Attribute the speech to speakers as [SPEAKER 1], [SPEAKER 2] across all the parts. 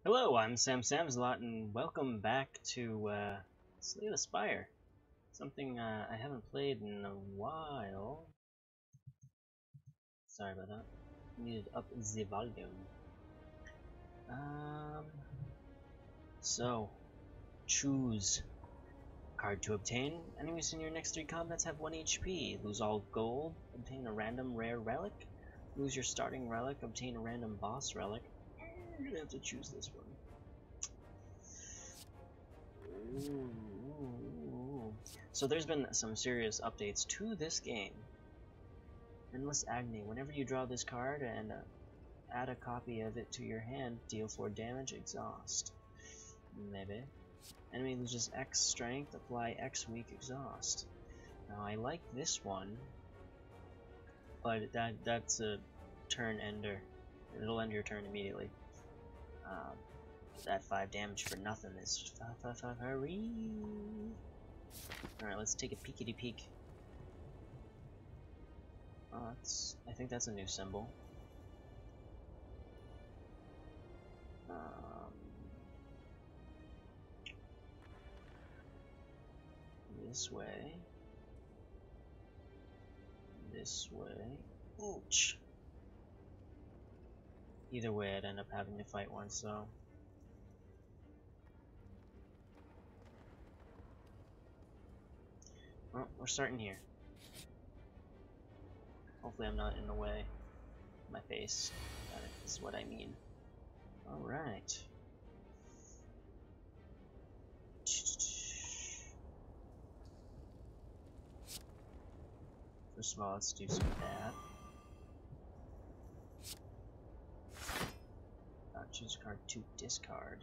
[SPEAKER 1] Hello, I'm Sam Samslot, and welcome back to Slay the Spire. Something I haven't played in a while. Sorry about that. Needed up the volume. So choose card to obtain. Enemies in your next 3 combats have 1 HP. Lose all gold. Obtain a random rare relic. Lose your starting relic. Obtain a random boss relic. You're gonna have to choose this one. Ooh. So there's been some serious updates to this game. Endless Agony. Whenever you draw this card and add a copy of it to your hand, deal 4 damage, exhaust. Maybe. Enemy loses X strength, apply X weak, exhaust. Now I like this one, but that's a turn ender. It'll end your turn immediately. That 5 damage for nothing is hurry. Alright, let's take a peekity peek. I think that's a new symbol. This way. This way. Ouch! Either way, I'd end up having to fight one, so... Well, we're starting here. Hopefully I'm not in the way. My face. That is what I mean. Alright. First of all, let's do some of that. Choose a card to discard.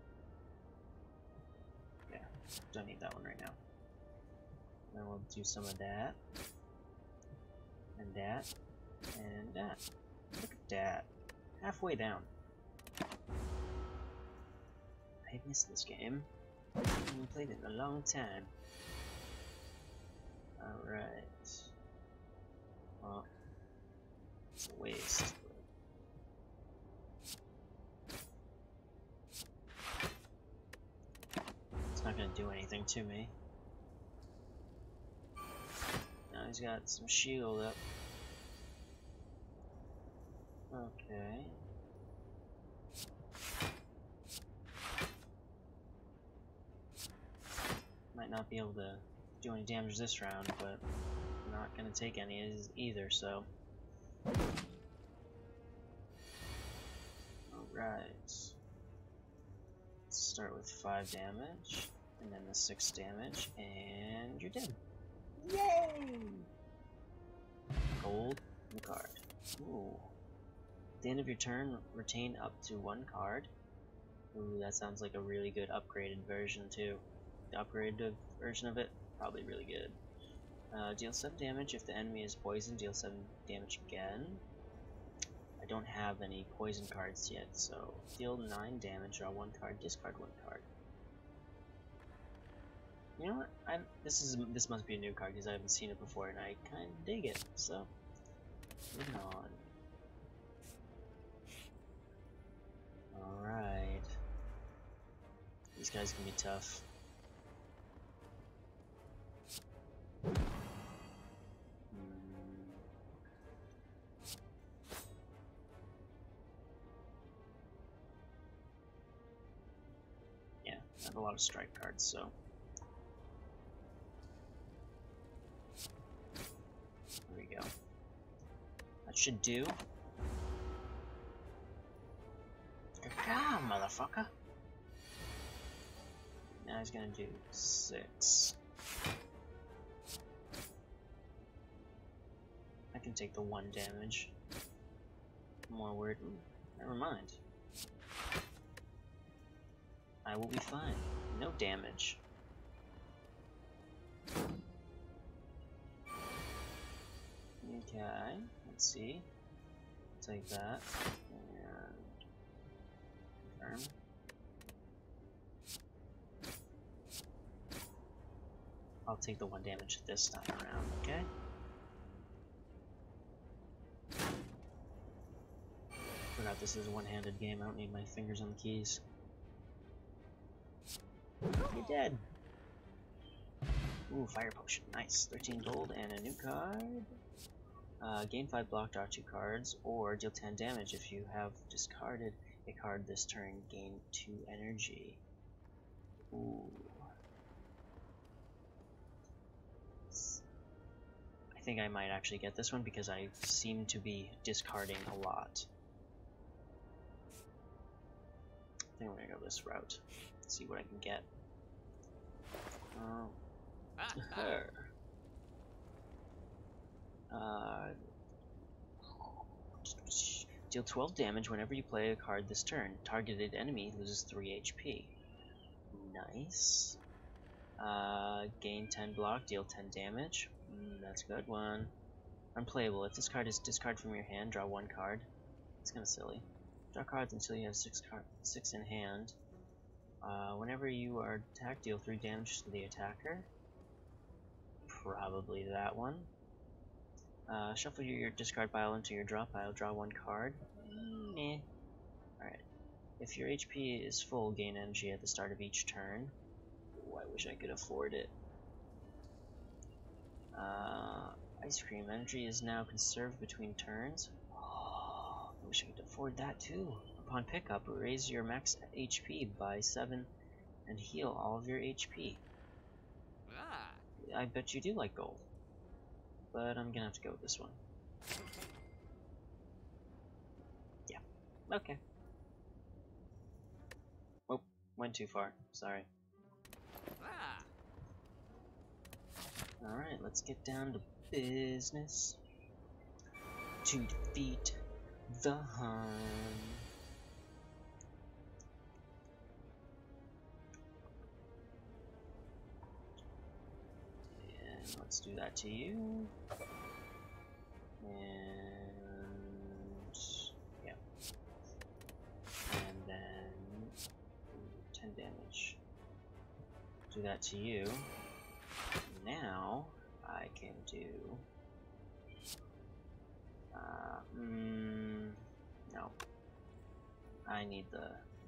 [SPEAKER 1] Yeah, don't need that one right now. Then we'll do some of that. And that. And that. Look at that. Halfway down. I missed this game. I haven't played it in a long time. Alright. Well, it's a waste. It's not gonna do anything to me. Now he's got some shield up. Okay. Might not be able to do any damage this round, but I'm not gonna take any either, so. Alright. Let's start with 5 damage, and then the 6 damage, and you're dead. Yay! Gold and card. Ooh. At the end of your turn, retain up to 1 card. Ooh, that sounds like a really good upgraded version too. The upgraded version of it, probably really good. Deal 7 damage if the enemy is poisoned, deal 7 damage again. I don't have any poison cards yet, so deal 9 damage, draw 1 card, discard 1 card. You know what? This must be a new card because I haven't seen it before, and I kind of dig it. So, moving on. All right. These guys can be tough. Yeah, I have a lot of strike cards, so. There we go. That should do. Ah, motherfucker! Now he's gonna do 6. I can take the 1 damage. More worried. Never mind. I will be fine. No damage. Okay, let's see. Take that. And confirm. I'll take the 1 damage this time around, okay? Forgot This is a one-handed game. I don't need my fingers on the keys. You're dead. Ooh, fire potion. Nice. 13 gold and a new card. Gain 5 block, draw 2 cards, or deal 10 damage if you have discarded a card this turn. Gain 2 energy. Ooh. I think I might actually get this one because I seem to be discarding a lot. I think we're gonna go this route. See what I can get. Deal 12 damage whenever you play a card this turn. Targeted enemy loses 3 HP. Nice. Gain 10 block, deal 10 damage. That's a good one. Unplayable. If this card is discarded from your hand, draw 1 card. It's kind of silly. Draw cards until you have 6 in hand. Whenever you are attacked, deal 3 damage to the attacker. Probably that one. Shuffle your discard pile into your draw pile, draw 1 card. Meh. Alright. If your HP is full, gain energy at the start of each turn. Ooh, I wish I could afford it. Ice cream. Energy is now conserved between turns. Oh, I wish I could afford that too. Upon pickup, raise your max HP by 7 and heal all of your HP. I bet you do like gold. But I'm gonna have to go with this one. Yeah. Okay. Oh, went too far. Sorry. Alright, let's get down to business. To defeat the Hun. And let's do that to you. And yeah. And then 10 damage. Do that to you. Now I can do no. I need to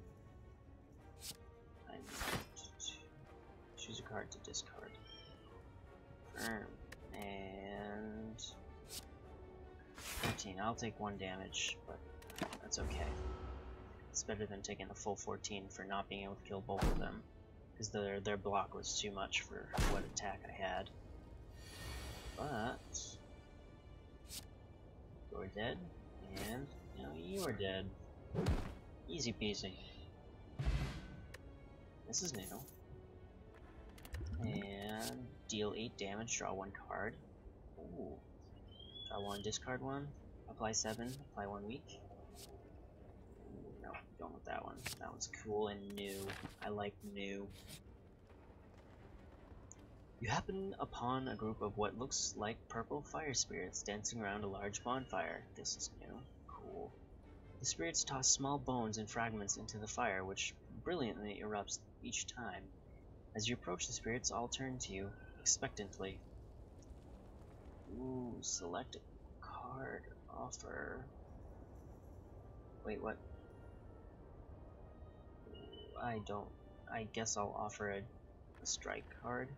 [SPEAKER 1] choose a card to discard. Firm. And 13. I'll take 1 damage, but that's okay. It's better than taking the full 14 for not being able to kill both of them, because their block was too much for what attack I had. But you're dead, and now you are dead. Easy peasy. This is new. And deal 8 damage, draw 1 card. Ooh. Draw 1, discard 1, apply 7, apply 1 weak. No, don't want that one. That one's cool and new. I like new. You happen upon a group of what looks like purple fire spirits dancing around a large bonfire. This is new. Cool. The spirits toss small bones and fragments into the fire, which brilliantly erupts each time. As you approach the spirits, all turn to you expectantly. Ooh, select a card. Offer. Wait, what? I guess I'll offer a strike card.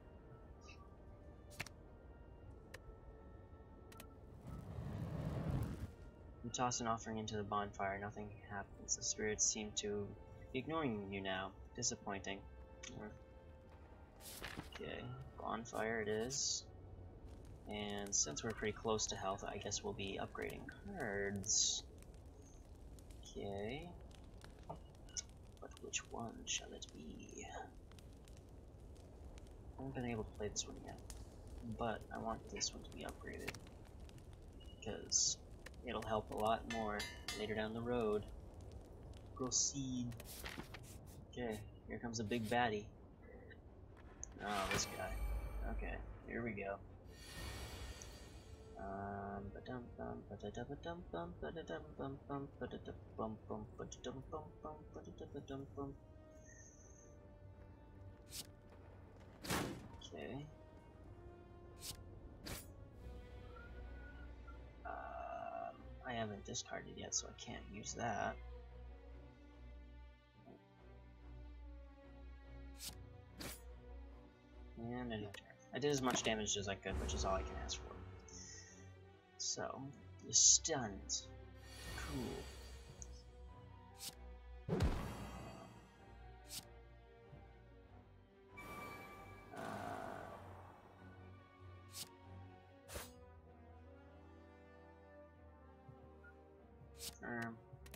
[SPEAKER 1] You toss an offering into the bonfire, nothing happens. The spirits seem to be ignoring you now. Disappointing. Okay, bonfire it is. And since we're pretty close to health, I guess we'll be upgrading cards. Okay. But which one shall it be? I haven't been able to play this one yet, but I want this one to be upgraded, because it'll help a lot more later down the road. Proceed. Okay, here comes a big baddie. Oh, this guy. Okay, here we go. Okay. I haven't discarded yet, so I can't use that. turn, end of turn. I did as much damage as I could, which is all I can ask for. So, you're stunned. Cool. Firm.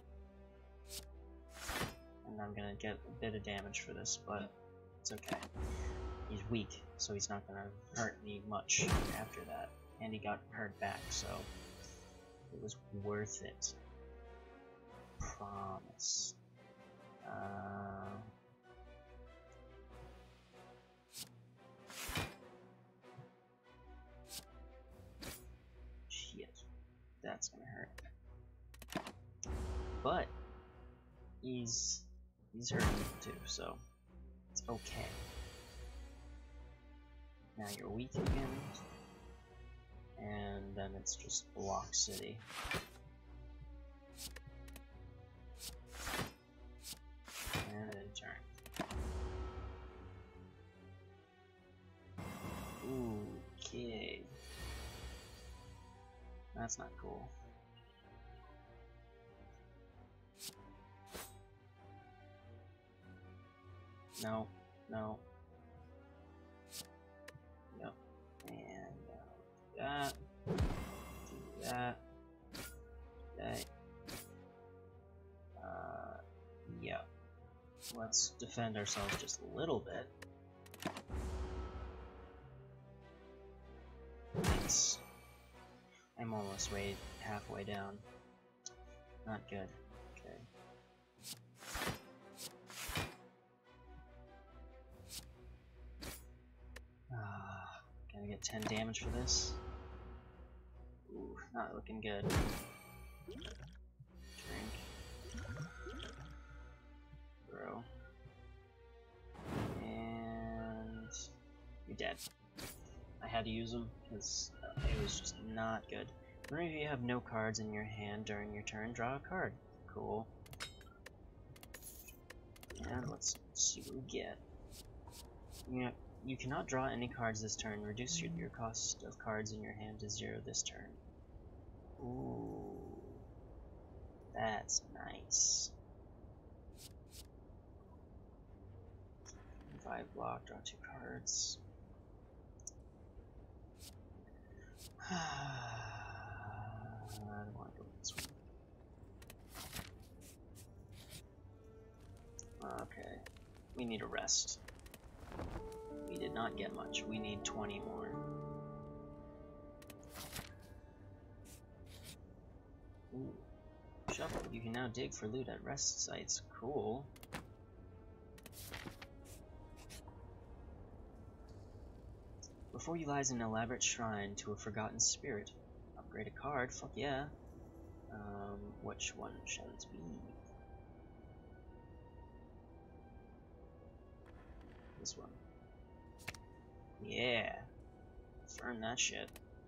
[SPEAKER 1] And I'm gonna get a bit of damage for this, but it's okay. He's weak, so he's not gonna hurt me much after that. And he got hurt back, so it was worth it. Promise. Shit. That's gonna hurt. But he's hurting too, so it's okay. Now you're weak again, and then it's just Block City. And then turn. Okay. That's not cool. No, no. Yep. And that. Do that. That. Yeah. Let's defend ourselves just a little bit. Thanks. I'm almost halfway down. Not good. Okay. Gonna get 10 damage for this. Ooh, not looking good. Drink. Throw. And you're dead. I had to use them because it was just not good. Remember, if you have no cards in your hand during your turn, draw a card. Cool. And let's see what we get. You cannot draw any cards this turn. Reduce your cost of cards in your hand to 0 this turn. Ooh. That's nice. 5 block, draw 2 cards. I don't want to go with this one. Okay. We need a rest. We did not get much. We need 20 more. Ooh. Shuffle. You can now dig for loot at rest sites. Cool. Before you lies an elaborate shrine to a forgotten spirit. Upgrade a card. Fuck yeah. Which one shall it be? This one. Yeah. Firm that shit.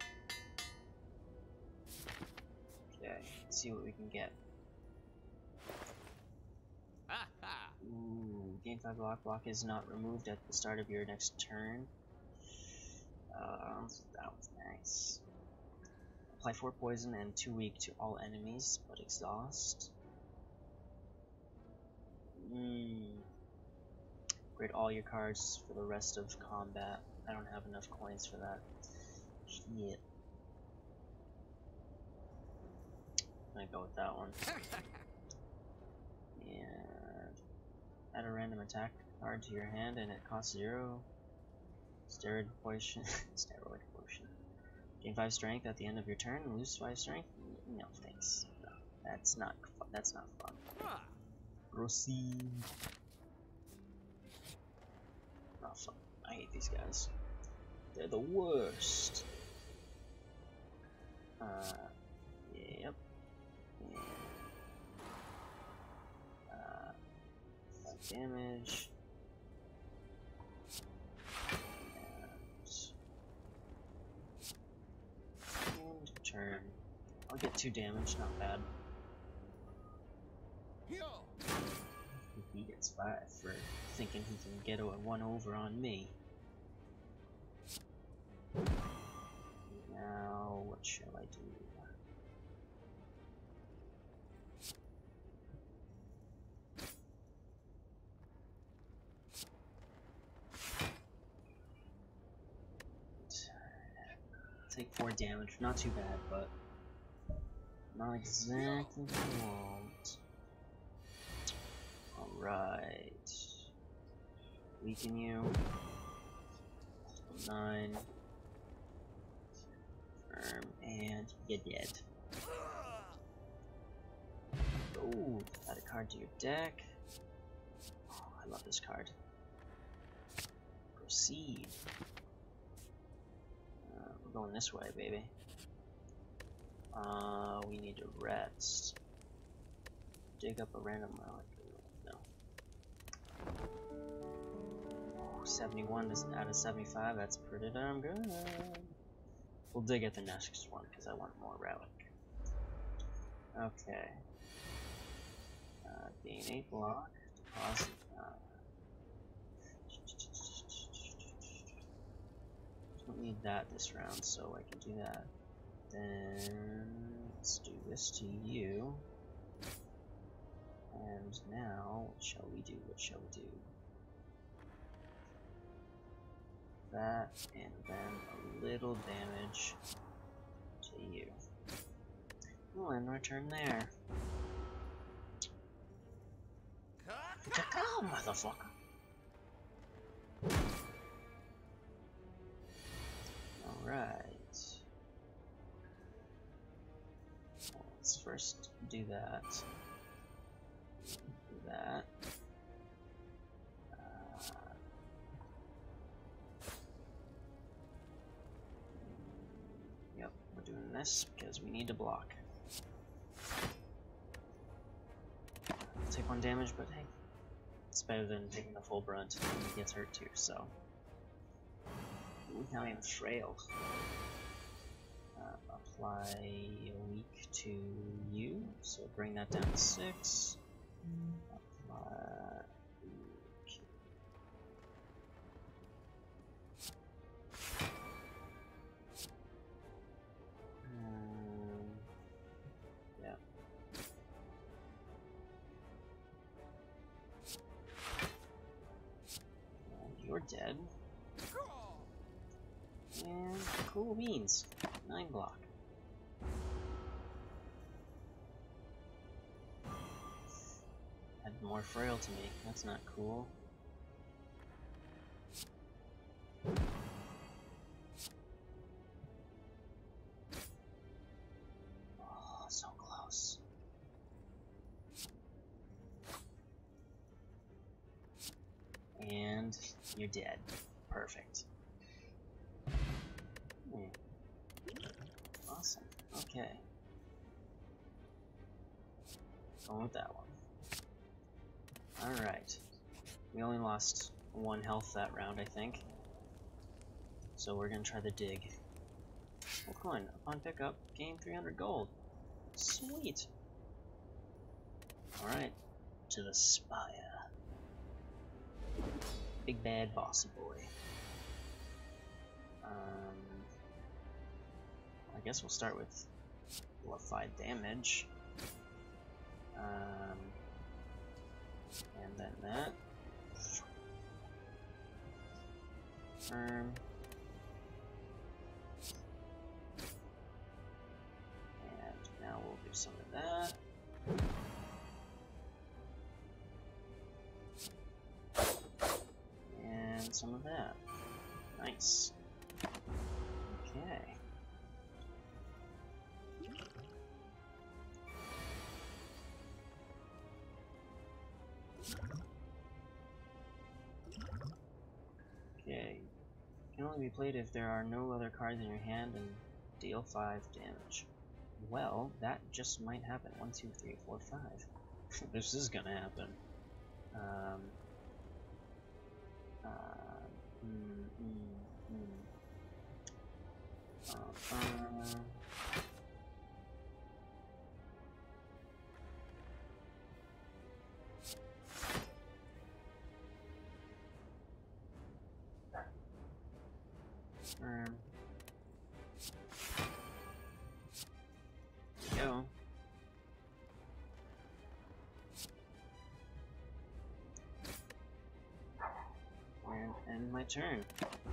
[SPEAKER 1] Okay, let's see what we can get. Ooh, gain 5 block. Block is not removed at the start of your next turn. That was nice. Apply 4 poison and 2 weak to all enemies, but exhaust. Upgrade all your cards for the rest of combat. I don't have enough coins for that. Shit. I'm gonna go with that one. And add a random attack card to your hand, and it costs 0. Steroid potion. Steroid potion. Gain 5 strength at the end of your turn. Lose 5 strength. No thanks. No, that's not fun. Proceed. Not fun. I hate these guys. They're the worst. Yep. And, 5 damage. And turn. I'll get 2 damage, not bad. He gets 5 for thinking he can get a 1 over on me. Now, what shall I do? Take 4 damage, not too bad, but not exactly what I want. Alright. Weaken you. 9. Firm, and you're dead. Ooh, add a card to your deck. Oh, I love this card. Proceed. We're going this way, baby. We need to rest. Dig up a random relic. No. Oh, 71 out of 75, that's pretty darn good. We'll dig at the next one, because I want more relic. Okay. Gain 8 block. Deposit. Don't need that this round, so I can do that. Then let's do this to you. And now, what shall we do? What shall we do? That, and then a little damage to you. We'll end our turn there. Oh, motherfucker! Alright. Well, let's first do that. Do that. Yep, we're doing this because we need to block. Take 1 damage, but hey, it's better than taking the full brunt and he gets hurt too, so. Ooh, now I'm frail. Apply a weak to you, so bring that down to 6. Apply weak. Yeah. And you're dead. And cool beans. 9 block. Add more frail to me. That's not cool. Oh, so close. And you're dead. Perfect. Awesome. Okay. Going with that one. Alright. We only lost 1 health that round, I think. So we're gonna try the dig. Gold coin. Upon pickup, gain 300 gold. Sweet! Alright. To the Spire. Big bad bossy boy. I guess we'll start with amplified damage. And then that. Firm. And now we'll do some of that. And some of that. Nice. Okay. Okay. Can only be played if there are no other cards in your hand and deal 5 damage. Well, that just might happen. 1, 2, 3, 4, 5. This is gonna happen. turn.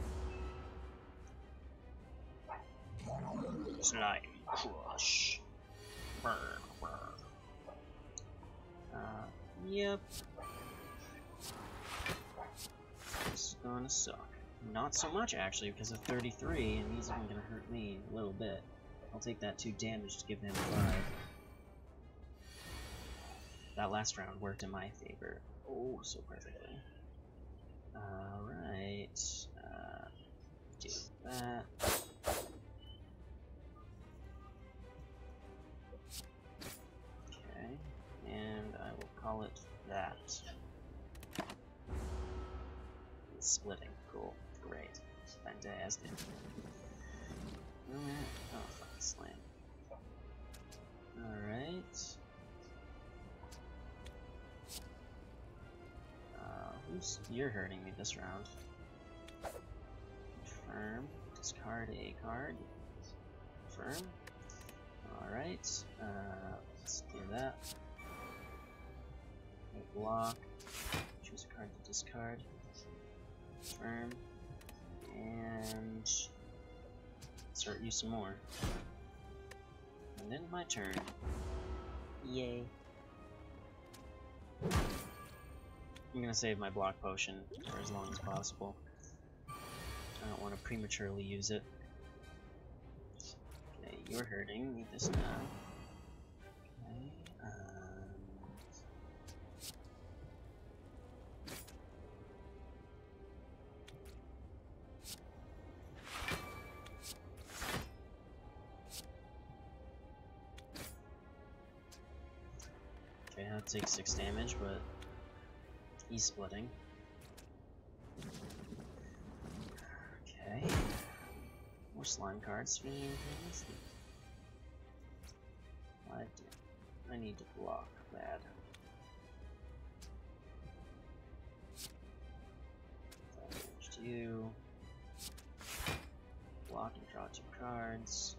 [SPEAKER 1] Slime crush. Burn, burn. Yep. This is gonna suck. Not so much, actually, because of 33, and he's even gonna hurt me a little bit. I'll take that 2 damage to give him 5. That last round worked in my favor. Oh, so perfectly. Alright. Do that. Okay. And I will call it that. It's splitting. Cool. Great. Fantastic. Oh, fucking slam. Alright. You're hurting me this round. Confirm. Discard a card. Confirm. Alright. Let's do that. Block. Choose a card to discard. Confirm. And start you some more. And then my turn. Yay. I'm gonna save my block potion for as long as possible. I don't want to prematurely use it. Okay, you're hurting. Need this now. Okay, okay, that takes 6 damage, but he's splitting. Okay. More slime cards. Fiend. I need to block that. Damage to you. Block and draw 2 cards.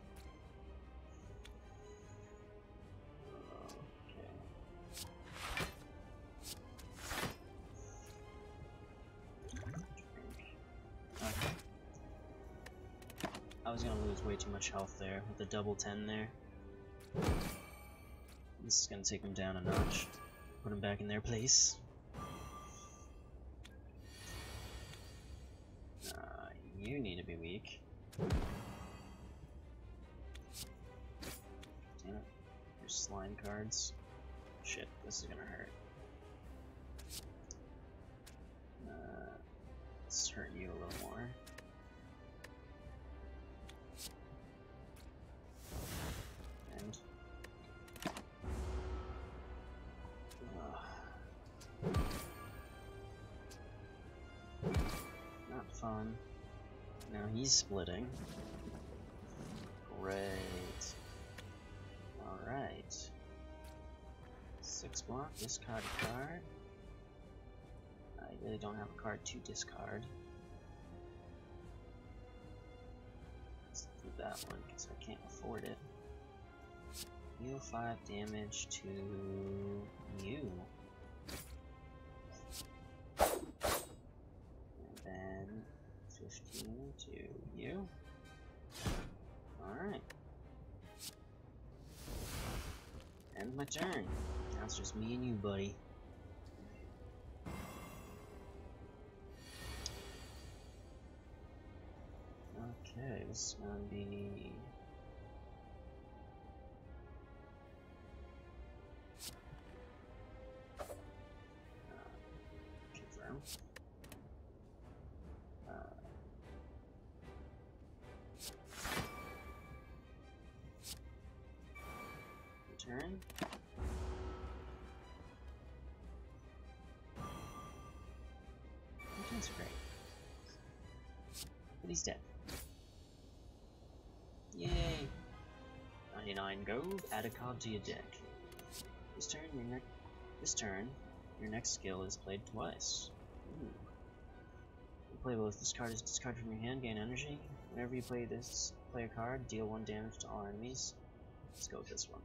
[SPEAKER 1] I was gonna lose way too much health there with the double 10 there. This is gonna take them down a notch. Put them back in their place. You need to be weak. Damn it. There's slime cards. Shit, this is gonna hurt. Let's hurt you a little more. Not fun. Now he's splitting. Great. Alright. 6 block, discard a card. I really don't have a card to discard. Let's do that one because I can't afford it. Deal 5 damage to you. And then 15 to you. Alright. End my turn. Now it's just me and you, buddy. Okay, this is gonna be... confirm. Return. That's great. But he's dead. Yay! 99 gold, add a card to your deck. This turn, your next skill is played twice. Ooh. You play both. This card is discarded from your hand, gain energy. Whenever you play a card, deal 1 damage to all enemies. Let's go with this one.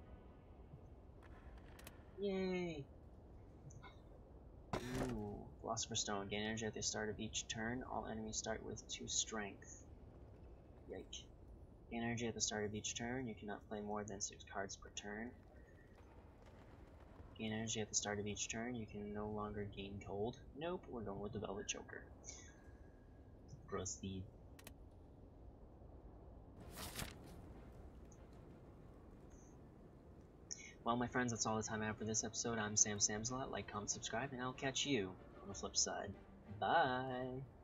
[SPEAKER 1] Yay! Ooh, Philosopher's Stone. Gain energy at the start of each turn. All enemies start with 2 strength. Yike. Gain energy at the start of each turn. You cannot play more than 6 cards per turn. Gain energy at the start of each turn. You can no longer gain gold. Nope, we're going with the Velvet Choker. Proceed. Well, my friends, that's all the time I have for this episode. I'm Sam Samsalot. Like, comment, subscribe, and I'll catch you on the flip side. Bye!